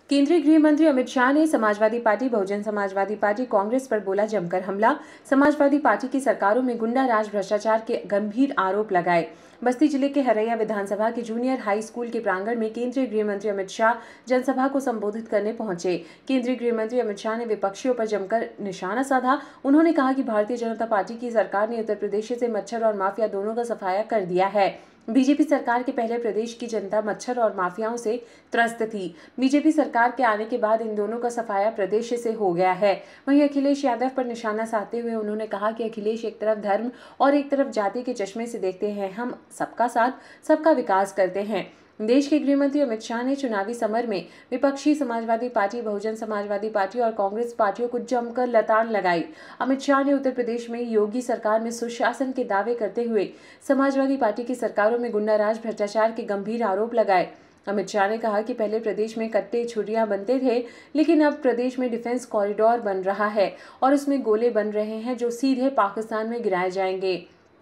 केंद्रीय गृह मंत्री अमित शाह ने समाजवादी पार्टी, बहुजन समाजवादी पार्टी, कांग्रेस पर बोला जमकर हमला। समाजवादी पार्टी की सरकारों में गुंडा राज, भ्रष्टाचार के गंभीर आरोप लगाए। बस्ती जिले के हरैया विधानसभा के जूनियर हाई स्कूल के प्रांगण में केंद्रीय गृह मंत्री अमित शाह जनसभा को संबोधित करने पहुंचे। केंद्रीय गृह मंत्री अमित शाह ने विपक्षियों पर जमकर निशाना साधा। उन्होंने कहा कि भारतीय जनता पार्टी की सरकार ने उत्तर प्रदेश से मच्छर और माफिया दोनों का सफाया कर दिया है। बीजेपी सरकार के पहले प्रदेश की जनता मच्छर और माफियाओं से त्रस्त थी। बीजेपी सरकार के आने के बाद इन दोनों का सफाया प्रदेश से हो गया है। वहीं अखिलेश यादव पर निशाना साधते हुए उन्होंने कहा कि अखिलेश एक तरफ धर्म और एक तरफ जाति के चश्मे से देखते हैं। हम सबका साथ, सबका विकास करते हैं। देश के गृह मंत्री अमित शाह ने चुनावी समर में विपक्षी समाजवादी पार्टी, बहुजन समाजवादी पार्टी और कांग्रेस पार्टियों को जमकर लताड़ लगाई। अमित शाह ने उत्तर प्रदेश में योगी सरकार में सुशासन के दावे करते हुए समाजवादी पार्टी की सरकारों में गुंडाराज, भ्रष्टाचार के गंभीर आरोप लगाए। अमित शाह ने कहा कि पहले प्रदेश में कट्टे छुरियां बनते थे, लेकिन अब प्रदेश में डिफेंस कॉरिडोर बन रहा है और उसमें गोले बन रहे हैं जो सीधे पाकिस्तान में गिराए जाएंगे।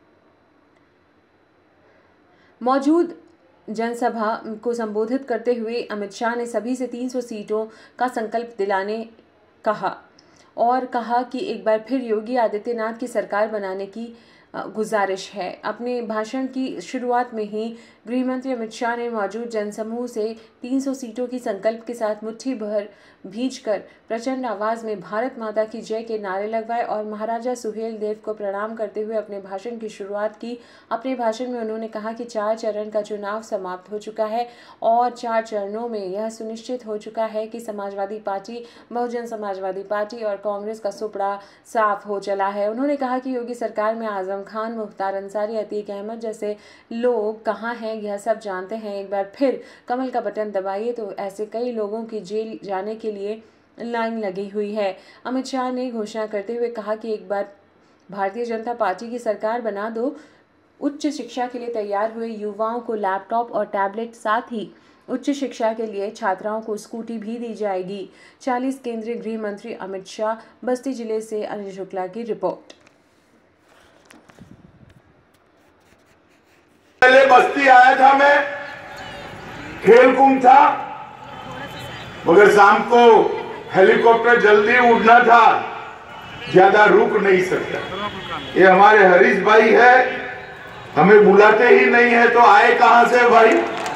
मौजूद जनसभा को संबोधित करते हुए अमित शाह ने सभी से 300 सीटों का संकल्प दिलाने कहा और कहा कि एक बार फिर योगी आदित्यनाथ की सरकार बनाने की गुजारिश है। अपने भाषण की शुरुआत में ही गृह मंत्री अमित शाह ने मौजूद जनसमूह से 300 सीटों की संकल्प के साथ मुट्ठी भर भींचकर प्रचंड आवाज में भारत माता की जय के नारे लगवाए और महाराजा सुहेल देव को प्रणाम करते हुए अपने भाषण की शुरुआत की। अपने भाषण में उन्होंने कहा कि 4 चरण का चुनाव समाप्त हो चुका है और 4 चरणों में यह सुनिश्चित हो चुका है कि समाजवादी पार्टी, बहुजन समाजवादी पार्टी और कांग्रेस का सुपड़ा साफ हो चला है। उन्होंने कहा कि योगी सरकार में आजम खान, मुख्तार अंसारी, अतीक अहमद जैसे लोग कहाँ हैं यह सब जानते हैं। एक बार फिर कमल का बटन दबाइए तो ऐसे कई लोगों की जेल जाने के लिए लाइन लगी हुई है। अमित शाह ने घोषणा करते हुए कहा कि एक बार भारतीय जनता पार्टी की सरकार बना दो। उच्च शिक्षा के लिए तैयार हुए युवाओं को लैपटॉप और टैबलेट, साथ ही उच्च शिक्षा के लिए छात्राओं को स्कूटी भी दी जाएगी। 40 केंद्रीय गृह मंत्री अमित शाह। बस्ती जिले से अनिल शुक्ला की रिपोर्ट। पहले बस्ती आया था मैं, खेल कूद था, मगर शाम को हेलीकॉप्टर जल्दी उड़ना था, ज्यादा रुक नहीं सकता। ये हमारे हरीश भाई है, हमें बुलाते ही नहीं है तो आए कहां से भाई।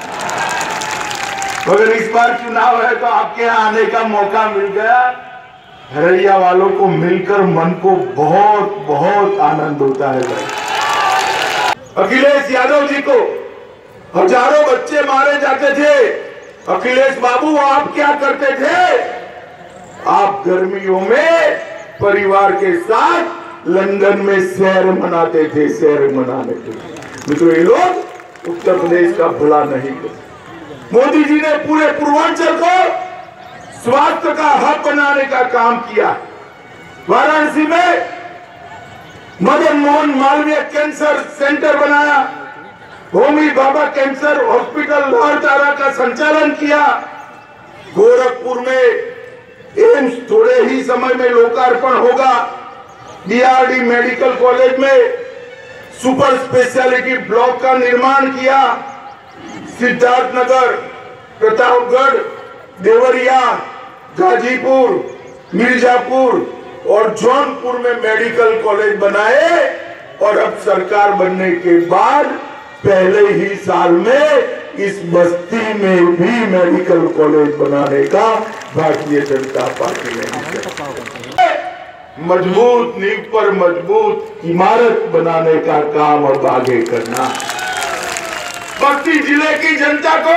मगर इस बार चुनाव है तो आपके यहाँ आने का मौका मिल गया। हरैया वालों को मिलकर मन को बहुत बहुत आनंद होता है भाई। अखिलेश यादव जी को हजारों बच्चे मारे जाते थे। अखिलेश बाबू आप क्या करते थे? आप गर्मियों में परिवार के साथ लंदन में सैर मनाते थे, सैर मनाने के लिए। तो ये लोग उत्तर प्रदेश का भला नहीं करते। मोदी जी ने पूरे पूर्वांचल को स्वास्थ्य का हब बनाने का काम किया। वाराणसी में मदन मोहन मालवीय कैंसर सेंटर बनाया, होमी बाबा कैंसर हॉस्पिटल लालतारा का संचालन किया। गोरखपुर में एम्स थोड़े ही समय में लोकार्पण होगा। बीआरडी मेडिकल कॉलेज में सुपर स्पेशलिटी ब्लॉक का निर्माण किया। सिद्धार्थनगर, प्रतापगढ़, देवरिया, गाजीपुर, मिर्जापुर और जौनपुर में मेडिकल कॉलेज बनाए और अब सरकार बनने के बाद पहले ही साल में इस बस्ती में भी मेडिकल कॉलेज बनाने का भारतीय जनता पार्टी ने मजबूत नींव पर मजबूत इमारत बनाने का काम अब आगे करना। बस्ती जिले की जनता को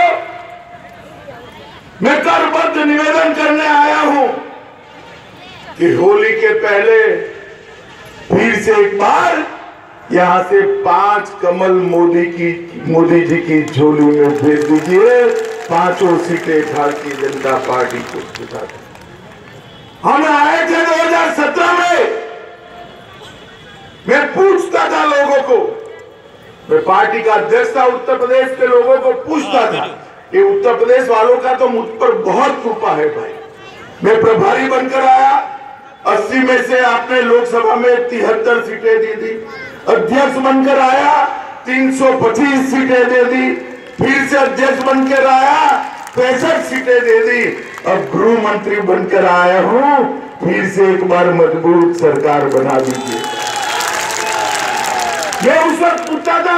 मैं करबद्ध निवेदन करने आया हूं कि होली के पहले फिर से एक बार यहां से 5 कमल मोदी जी की झोली में भेज दीजिए। 5 सीटें भारतीय जनता पार्टी को जिता दें। हम आए थे 2017 में, मैं पूछता था लोगों को, मैं पार्टी का अध्यक्ष था, उत्तर प्रदेश के लोगों को पूछता था कि उत्तर प्रदेश वालों का तो मुझ पर बहुत कृपा है भाई। मैं प्रभारी बनकर आया, 80 में से आपने लोकसभा में 73 सीटें दी थी। अध्यक्ष बनकर आया, 325 सीटें दे दी। फिर से अध्यक्ष बनकर आया, 65 सीटें दे दी। अब गृह मंत्री बनकर आया हूं, फिर से एक बार मजबूत सरकार बना दीजिए। मैं उस वक्त पूछता था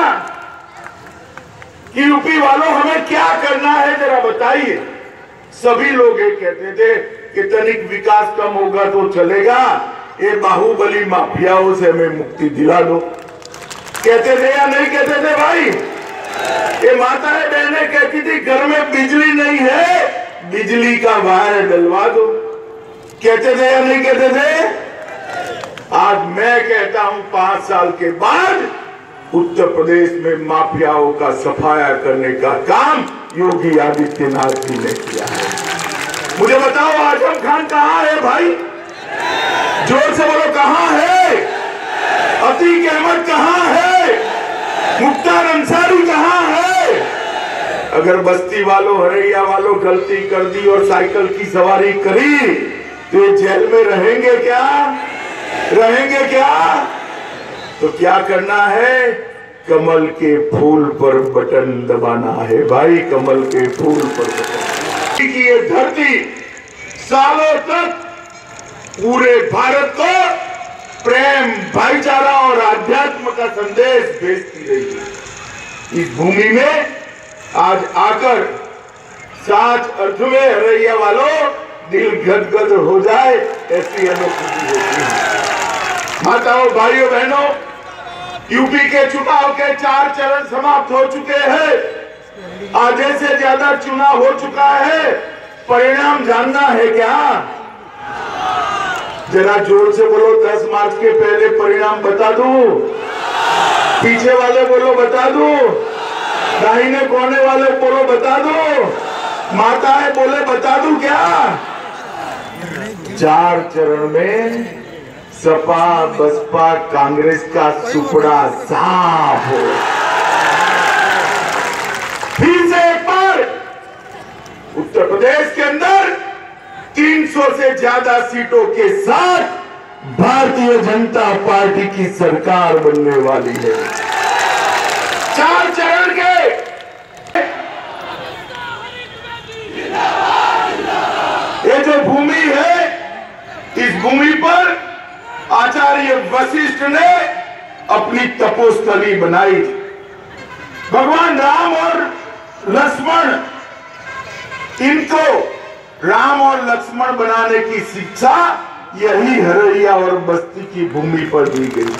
कि यूपी वालों हमें क्या करना है जरा बताइए। सभी लोग ये कहते थे कि तनिक विकास कम होगा तो चलेगा, ये बाहुबली माफियाओं से हमें मुक्ति दिला दो। कहते थे या नहीं कहते थे भाई? ये माताएं बहनें कहती थी घर में बिजली नहीं है, बिजली का वायर डलवा दो। कहते थे या नहीं कहते थे? आज मैं कहता हूं 5 साल के बाद उत्तर प्रदेश में माफियाओं का सफाया करने का काम योगी आदित्यनाथ जी ने किया है। मुझे बताओ आजम खान कहां है भाई? जोर से बोलो कहां है? अतीक अहमद कहां है? मुख्तार अंसारी कहां है? अगर बस्ती वालों हरैया वालों गलती कर दी और साइकिल की सवारी करी तो ये जेल में रहेंगे क्या? रहेंगे क्या? तो क्या करना है? कमल के फूल पर बटन दबाना है भाई, कमल के फूल पर बटन। कि ये धरती सालों तक पूरे भारत को प्रेम, भाईचारा और आध्यात्म का संदेश भेजती रही है। इस भूमि में आज आकर साच अर्थ में हरैया वालों दिल गदगद हो जाए, ऐसी अनुभूति होती है। माताओं, भाइयों, बहनों, यूपी के चुनाव के 4 चरण समाप्त हो चुके हैं। आधे से ज्यादा चुनाव हो चुका है। परिणाम जानना है क्या? जरा जोर से बोलो, 10 मार्च के पहले परिणाम बता दूं? पीछे वाले बोलो बता दूं? दाहिने कोने वाले बोलो बता दूं? माताएं बोले बता दूं क्या? 4 चरण में सपा बसपा कांग्रेस का सुपड़ा साफ हो। फिर से एक बार उत्तर प्रदेश के अंदर 300 से ज्यादा सीटों के साथ भारतीय जनता पार्टी की सरकार बनने वाली है। 4 चरण के ये जो भूमि है, इस भूमि पर आचार्य वशिष्ठ ने अपनी तपोस्थली बनाई। भगवान राम और लक्ष्मण, इनको राम और लक्ष्मण बनाने की शिक्षा यही हरैया और बस्ती की भूमि पर दी गई।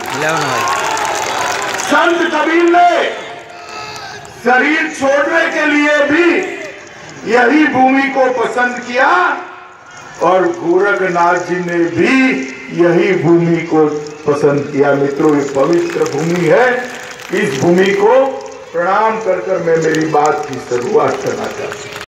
संत कबीर ने शरीर छोड़ने के लिए भी यही भूमि को पसंद किया और गोरखनाथ जी ने भी यही भूमि को पसंद किया। मित्रों, ये पवित्र भूमि है। इस भूमि को प्रणाम कर मैं मेरी बात की शुरुआत करना चाहता हूं।